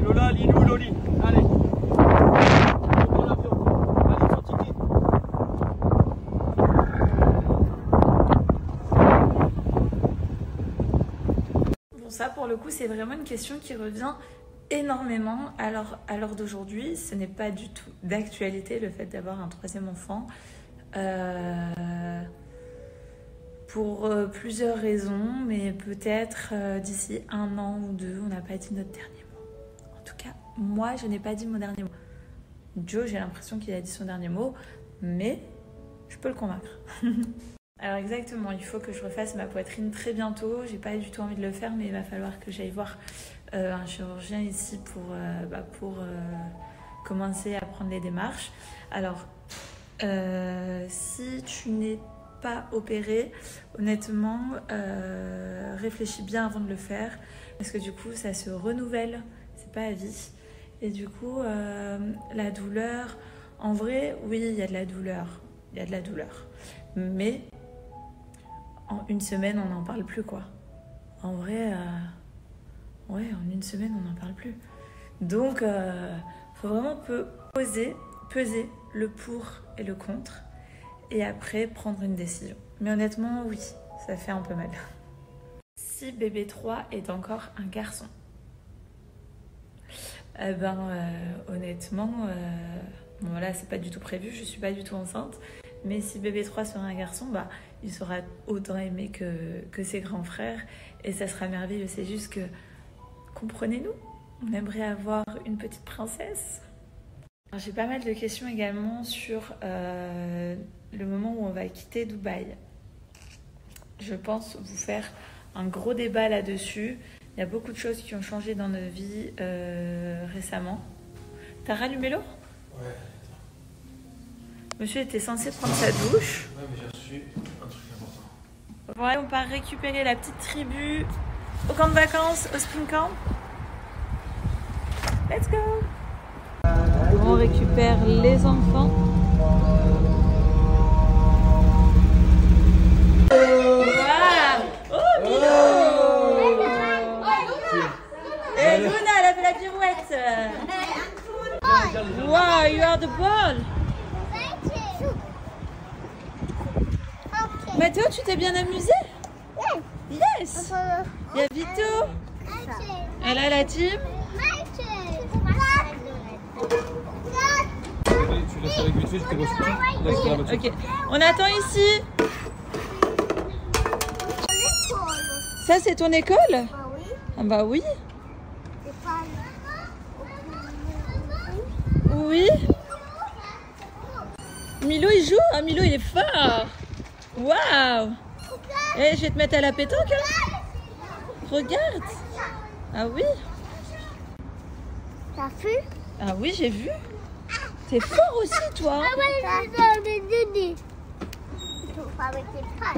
Lola, Lilou, Loli. Allez. Prends l'avion. Allez, ton ticket. Bon, ça pour le coup, c'est vraiment une question qui revient énormément. Alors, à l'heure d'aujourd'hui, ce n'est pas du tout d'actualité le fait d'avoir un troisième enfant. Pour plusieurs raisons, mais peut-être d'ici 1 an ou 2, on n'a pas dit notre dernier mot. En tout cas, moi, je n'ai pas dit mon dernier mot. Joe, j'ai l'impression qu'il a dit son dernier mot, mais je peux le convaincre. Alors exactement, il faut que je refasse ma poitrine très bientôt. J'ai pas du tout envie de le faire, mais il va falloir que j'aille voir un chirurgien ici pour commencer à prendre les démarches. Alors, si tu n'es pas opéré, honnêtement, réfléchis bien avant de le faire, parce que du coup, ça se renouvelle, c'est pas à vie. Et du coup, la douleur, en vrai, oui, il y a de la douleur, mais en 1 semaine, on n'en parle plus, quoi. En vrai, ouais, en 1 semaine, on n'en parle plus. Donc, faut vraiment peser le pour et le contre, et après prendre une décision. Mais honnêtement, oui, ça fait un peu mal. Si bébé 3 est encore un garçon, honnêtement, bon là c'est pas du tout prévu, je suis pas du tout enceinte, mais si bébé 3 sera un garçon, il sera autant aimé que ses grands frères, et ça sera merveilleux. C'est juste que, comprenez-nous, on aimerait avoir une petite princesse. J'ai pas mal de questions également sur le moment où on va quitter Dubaï. Je pense vous faire un gros débat là-dessus. Il y a beaucoup de choses qui ont changé dans nos vies récemment. T'as rallumé l'eau ? Ouais. Monsieur était censé prendre sa douche. Ouais, mais j'ai reçu un truc important. Ouais, on part récupérer la petite tribu au camp de vacances, au spring camp. Let's go! On récupère les enfants. Oh, Milo! Et Luna, elle a fait la pirouette. Wow, you are the ball. Mathéo, tu t'es bien amusé? Yes. Il y a Vito. Elle a la team. Tu laisses avec vite fait, je t'ai reçu. Ok, on attend ici. Ça, c'est ton école? Ah bah oui. Oui. Milo, il joue? Ah, Milo, il est fort. Waouh. Eh, je vais te mettre à la pétanque, hein. Regarde. Ah oui. T'as vu? Ah oui, j'ai vu. T'es fort aussi, toi. Ah ouais, il faut fabriquer des pailles.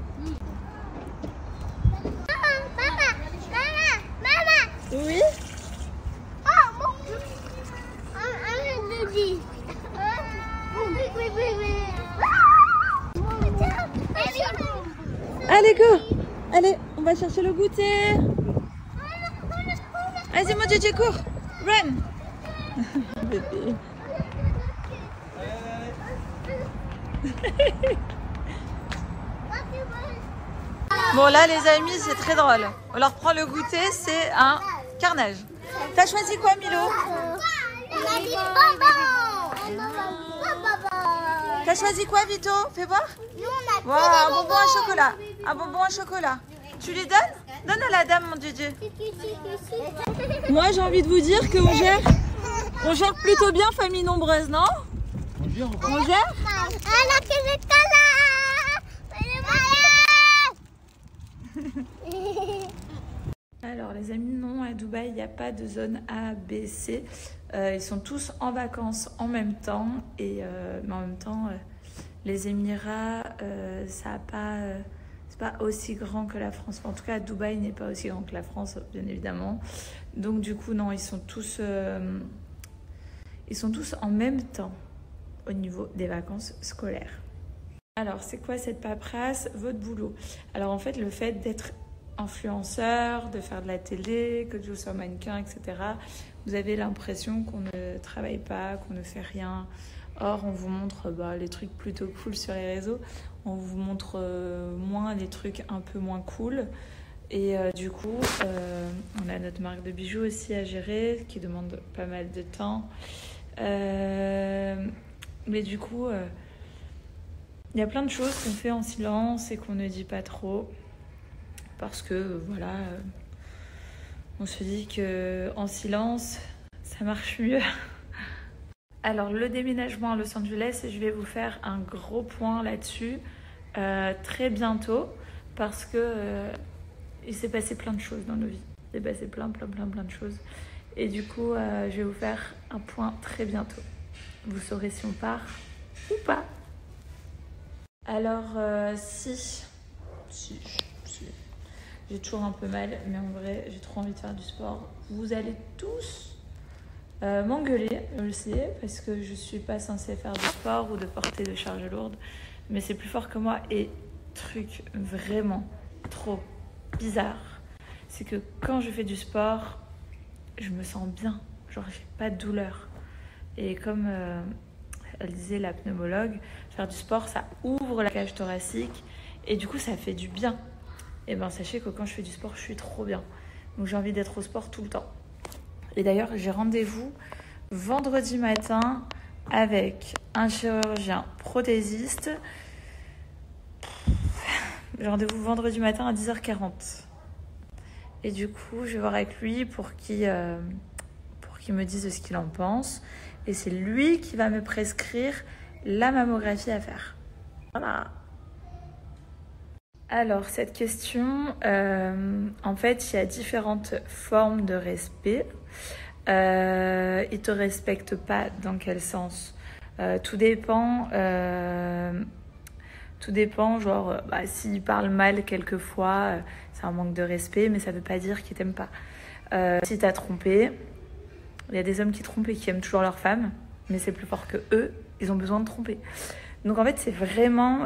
Maman. Oui. Oh, mon Dieu. Un Didi. Allez, go. Allez, on va chercher le goûter. Vas-y, mon Didi, cours. Run. Bébé. Bon là les amis, c'est très drôle. On leur prend le goûter, c'est un carnage. T'as choisi quoi, Milo? T'as choisi quoi, Vito? Fais voir. Wow, un bonbon à chocolat. Un bonbon à chocolat. Tu lui donnes? Donne à la dame, mon Dieu. Moi j'ai envie de vous dire qu'on gère plutôt bien famille nombreuse, non? On gère? Alors les amis, non, à Dubaï il n'y a pas de zone A, B, C. Ils sont tous en vacances en même temps, mais en même temps les Émirats c'est pas aussi grand que la France. En tout cas Dubaï n'est pas aussi grand que la France, bien évidemment. Donc du coup non, ils sont tous en même temps au niveau des vacances scolaires. Alors c'est quoi cette paperasse? Votre boulot. Alors en fait le fait d'être influenceur, de faire de la télé, que je sois mannequin, etc., vous avez l'impression qu'on ne travaille pas, qu'on ne fait rien. Or, on vous montre les trucs plutôt cool sur les réseaux. On vous montre moins les trucs un peu moins cool. Et du coup, on a notre marque de bijoux aussi à gérer, qui demande pas mal de temps. Mais du coup, il y a plein de choses qu'on fait en silence et qu'on ne dit pas trop. Parce que, voilà, on se dit qu'en silence, ça marche mieux. Alors, le déménagement à Los Angeles, je vais vous faire un gros point là-dessus très bientôt. Parce que il s'est passé plein de choses dans nos vies. Il s'est passé plein de choses. Et du coup, je vais vous faire un point très bientôt. Vous saurez si on part ou pas. Alors, si. J'ai toujours un peu mal, mais en vrai, j'ai trop envie de faire du sport. Vous allez tous m'engueuler, je le sais, parce que je suis pas censée faire du sport ou de porter de charges lourdes. Mais c'est plus fort que moi. Et truc vraiment trop bizarre, c'est que quand je fais du sport, je me sens bien. Genre, j'ai pas de douleur. Et comme elle disait la pneumologue, faire du sport, ça ouvre la cage thoracique et du coup, ça fait du bien. Et bien, sachez que quand je fais du sport, je suis trop bien. Donc, j'ai envie d'être au sport tout le temps. Et d'ailleurs, j'ai rendez-vous vendredi matin avec un chirurgien prothésiste. J'ai rendez-vous vendredi matin à 10h40. Et du coup, je vais voir avec lui pour qu'il me dise ce qu'il en pense. Et c'est lui qui va me prescrire la mammographie à faire. Voilà. Alors, cette question, en fait, il y a différentes formes de respect. Ils ne te respectent pas dans quel sens? Tout dépend, genre, s'ils parlent mal quelquefois, c'est un manque de respect, mais ça ne veut pas dire qu'ils t'aiment pas. Si t'as trompé, il y a des hommes qui trompent et qui aiment toujours leur femme, mais c'est plus fort que eux, ils ont besoin de tromper. Donc en fait, c'est vraiment,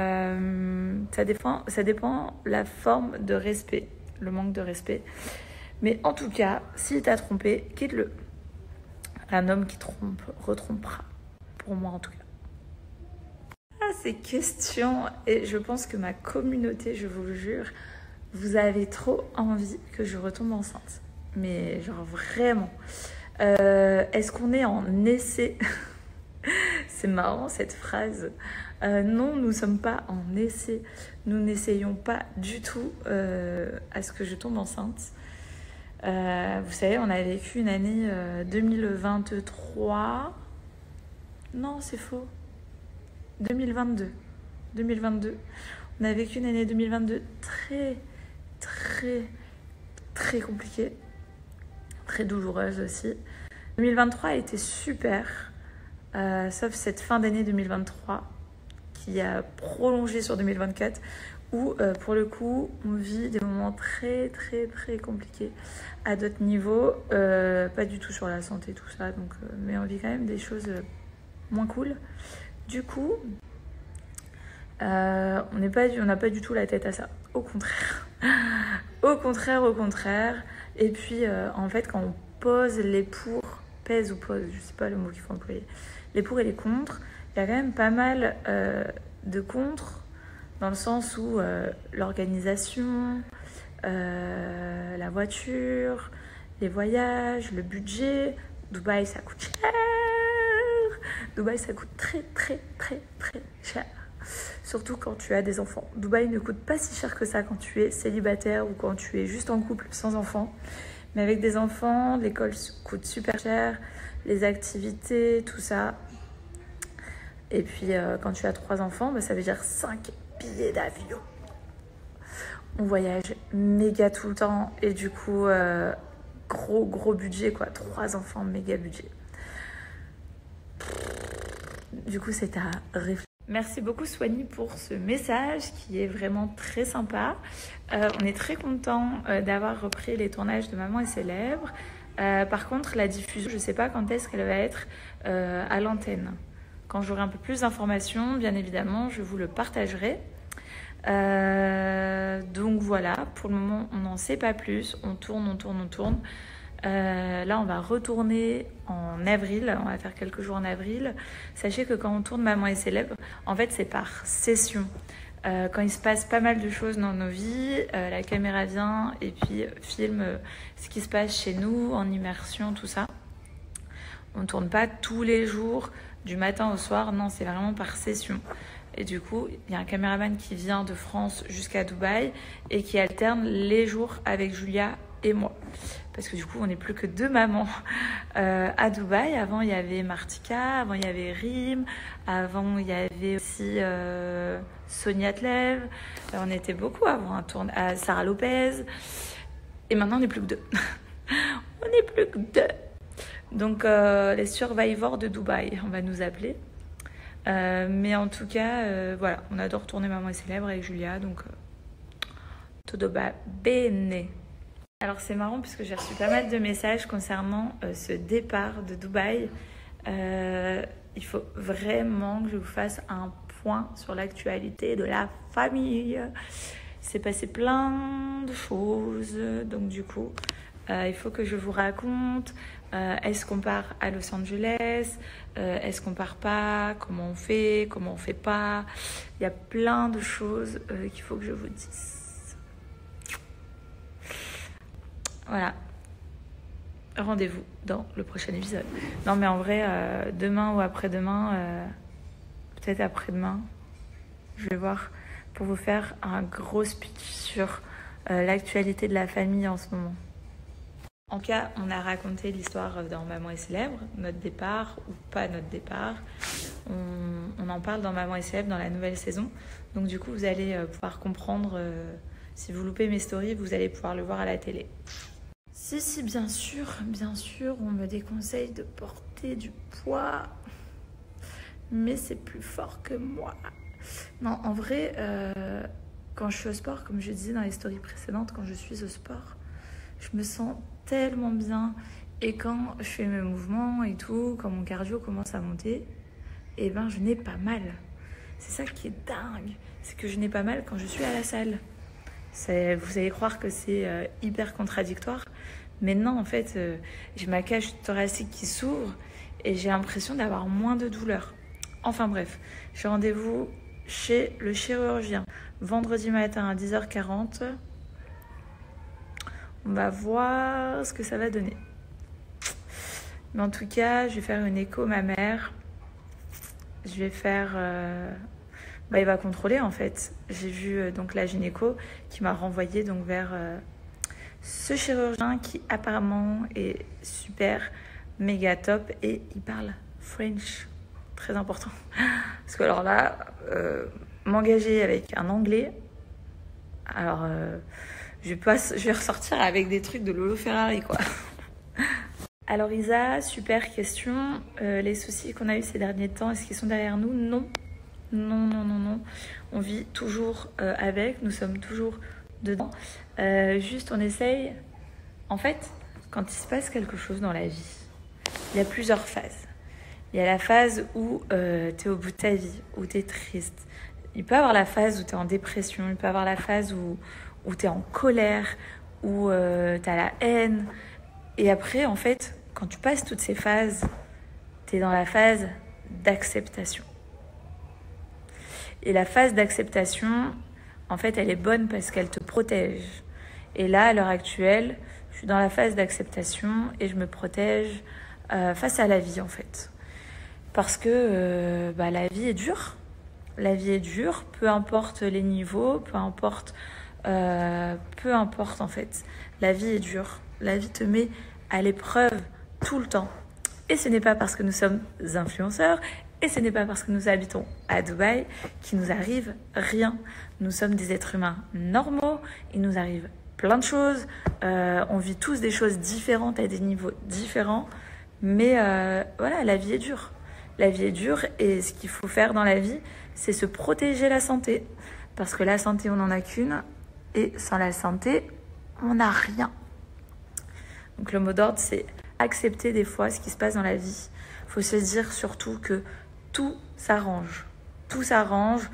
ça dépend la forme de respect, le manque de respect. Mais en tout cas, si t'as trompé, quitte-le. Un homme qui trompe retrompera, pour moi en tout cas. Ces questions, et je pense que ma communauté, je vous le jure, vous avez trop envie que je retombe enceinte. Mais genre vraiment. Est-ce qu'on est en essai? C'est marrant cette phrase. Non, nous ne sommes pas en essai. Nous n'essayons pas du tout à ce que je tombe enceinte. Vous savez, on a vécu une année 2023. Non, c'est faux. 2022. On a vécu une année 2022 très compliquée. Très douloureuse aussi. 2023 a été super. Sauf cette fin d'année 2023 qui a prolongé sur 2024 où pour le coup on vit des moments très compliqués à d'autres niveaux, pas du tout sur la santé tout ça, donc, mais on vit quand même des choses moins cool. Du coup on n'a pas du tout la tête à ça, au contraire. au contraire. Et puis en fait quand on pose les pour, pèse ou pose, je sais pas le mot qu'il faut employer, les pour et les contre, il y a quand même pas mal de contre, dans le sens où l'organisation, la voiture, les voyages, le budget. Dubaï, ça coûte cher. Dubaï, ça coûte très cher. Surtout quand tu as des enfants. Dubaï ne coûte pas si cher que ça quand tu es célibataire ou quand tu es juste en couple sans enfants. Mais avec des enfants, l'école coûte super cher, les activités, tout ça. Et puis quand tu as 3 enfants, ça veut dire 5 billets d'avion. On voyage méga tout le temps et du coup, gros budget quoi. 3 enfants, méga budget. Du coup, c'est à réfléchir. Merci beaucoup Soigny pour ce message qui est vraiment très sympa. On est très content d'avoir repris les tournages de Maman est célèbre. Par contre, la diffusion, je ne sais pas quand est-ce qu'elle va être à l'antenne. Quand j'aurai un peu plus d'informations, bien évidemment, je vous le partagerai. Donc voilà, pour le moment, on n'en sait pas plus. On tourne. Là, on va retourner en avril. On va faire quelques jours en avril. Sachez que quand on tourne Maman est célèbre, en fait, c'est par session. Quand il se passe pas mal de choses dans nos vies, la caméra vient et puis filme ce qui se passe chez nous, en immersion, tout ça. On ne tourne pas tous les jours, du matin au soir. Non, c'est vraiment par session. Et du coup, il y a un caméraman qui vient de France jusqu'à Dubaï et qui alterne les jours avec Julia et moi. Parce que du coup, on n'est plus que 2 mamans à Dubaï. Avant, il y avait Martika, avant, il y avait Rim, avant, il y avait aussi Sonia Tlev. On était beaucoup avant un tournage à Sarah Lopez. Et maintenant, on n'est plus que 2. On n'est plus que 2. Donc, les survivors de Dubaï, on va nous appeler. Mais en tout cas, voilà, on adore tourner Maman est célèbre avec Julia, donc todo va bene. Alors c'est marrant puisque j'ai reçu pas mal de messages concernant ce départ de Dubaï. Il faut vraiment que je vous fasse un point sur l'actualité de la famille. C'est passé plein de choses, donc du coup, il faut que je vous raconte. Est-ce qu'on part à Los Angeles? Est-ce qu'on part pas? Comment on fait pas? Il y a plein de choses qu'il faut que je vous dise. Voilà. Rendez-vous dans le prochain épisode. Non mais en vrai, demain ou après-demain, peut-être après-demain, je vais voir pour vous faire un gros speech sur l'actualité de la famille en ce moment. En cas, on a raconté l'histoire dans Maman est célèbre, notre départ ou pas notre départ. On en parle dans Maman est célèbre dans la nouvelle saison. Donc du coup, vous allez pouvoir comprendre. Si vous loupez mes stories, vous allez pouvoir le voir à la télé. Si, bien sûr, on me déconseille de porter du poids. Mais c'est plus fort que moi. Non, en vrai, quand je suis au sport, comme je disais dans les stories précédentes, quand je suis au sport, je me sens tellement bien. Et quand je fais mes mouvements et tout, quand mon cardio commence à monter, eh ben je n'ai pas mal. C'est ça qui est dingue. C'est que je n'ai pas mal quand je suis à la salle. Vous allez croire que c'est hyper contradictoire. Mais non, en fait, j'ai ma cage thoracique qui s'ouvre et j'ai l'impression d'avoir moins de douleur. Enfin bref, j'ai rendez-vous chez le chirurgien vendredi matin à 10h40. On va voir ce que ça va donner. Mais en tout cas, je vais faire une écho mammaire. Je vais faire... il va contrôler en fait. J'ai vu donc la gynéco qui m'a renvoyée donc vers ce chirurgien qui apparemment est super, méga top et il parle French. Très important. Parce que alors là, m'engager avec un anglais, alors... je vais ressortir avec des trucs de Lolo Ferrari, quoi. Alors Isa, super question. Les soucis qu'on a eu ces derniers temps, est-ce qu'ils sont derrière nous? Non. On vit toujours avec, nous sommes toujours dedans. Juste, on essaye... En fait, quand il se passe quelque chose dans la vie, il y a plusieurs phases. Il y a la phase où tu es au bout de ta vie, où tu es triste. Il peut y avoir la phase où tu es en dépression, il peut y avoir la phase où tu es en colère, où tu as la haine. Et après, en fait, quand tu passes toutes ces phases, tu es dans la phase d'acceptation. Et la phase d'acceptation, en fait, elle est bonne parce qu'elle te protège. Et là, à l'heure actuelle, je suis dans la phase d'acceptation et je me protège face à la vie, en fait. Parce que la vie est dure. La vie est dure, peu importe les niveaux, peu importe en fait. La vie est dure. La vie te met à l'épreuve tout le temps. Et ce n'est pas parce que nous sommes influenceurs et ce n'est pas parce que nous habitons à Dubaï qu'il nous arrive rien. Nous sommes des êtres humains normaux, il nous arrive plein de choses. On vit tous des choses différentes à des niveaux différents. Mais voilà, la vie est dure. La vie est dure et ce qu'il faut faire dans la vie, c'est se protéger la santé. Parce que la santé, on n'en a qu'une. Et sans la santé, on n'a rien. Donc le mot d'ordre, c'est accepter des fois ce qui se passe dans la vie. Il faut se dire surtout que tout s'arrange. Tout s'arrange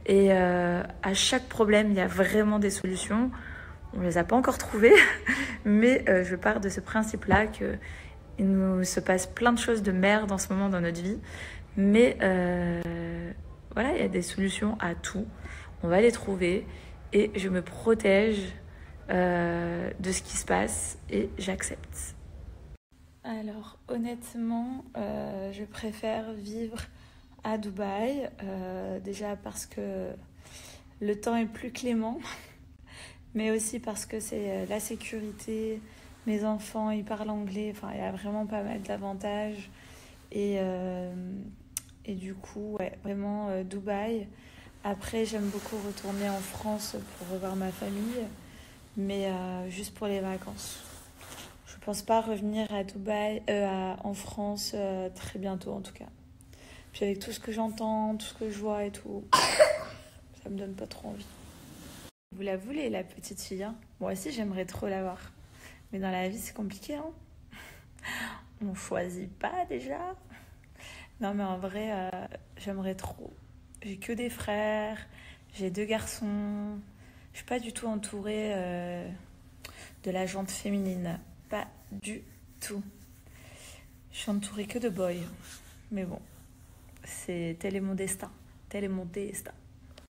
Et à chaque problème, il y a vraiment des solutions. On ne les a pas encore trouvées, mais je pars de ce principe-là qu'il nous se passe plein de choses de merde en ce moment dans notre vie. Mais voilà, il y a des solutions à tout. On va les trouver et je me protège de ce qui se passe et j'accepte. Alors honnêtement, je préfère vivre à Dubaï, déjà parce que le temps est plus clément, mais aussi parce que c'est la sécurité, mes enfants ils parlent anglais, enfin il y a vraiment pas mal d'avantages et du coup ouais, vraiment Dubaï. Après j'aime beaucoup retourner en France pour revoir ma famille, mais juste pour les vacances. Je pense pas revenir à Dubaï, en France très bientôt en tout cas. Puis avec tout ce que j'entends, tout ce que je vois et tout, ça me donne pas trop envie. Vous la voulez la petite fille hein? Moi aussi j'aimerais trop l'avoir. Mais dans la vie c'est compliqué hein. On choisit pas déjà. Non mais en vrai j'aimerais trop. J'ai que des frères, j'ai 2 garçons. Je suis pas du tout entourée de la gente féminine. Pas du tout. Je suis entourée que de boys. Mais bon, tel est mon destin. Tel est mon destin.